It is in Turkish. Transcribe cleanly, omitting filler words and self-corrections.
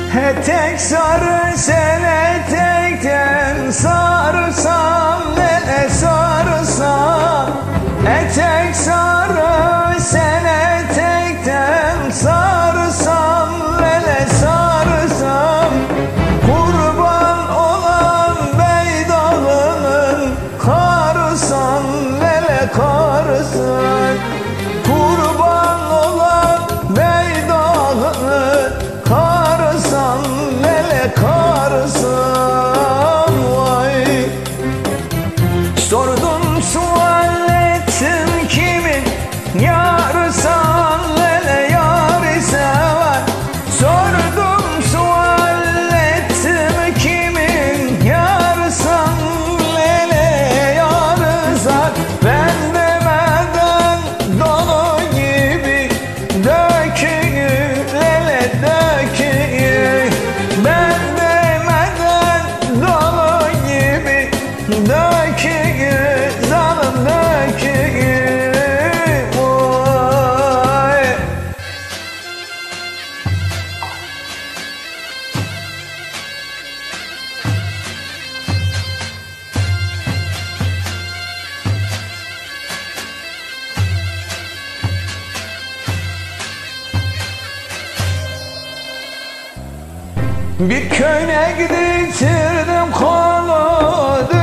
Etek sarı sen etekten sarırsam nene sarırsam. Etek sarı sen etekten sarırsam nene sarırsam. Kurban olan Beydağ'ının karısan nene karısan. Kurban olan Beydağ'ının karısan nene karısan. Vay. Sordum sual ettim kimin yarısan nene yarı sever. Sordum sual ettim kimin yarısan nene yarısan. Ben demeden dolu gibi döküyü lele döküyü. Ben demeden dolu gibi döküyü zalım döküyü. Vay. Bir köyle gidiştirdim kolu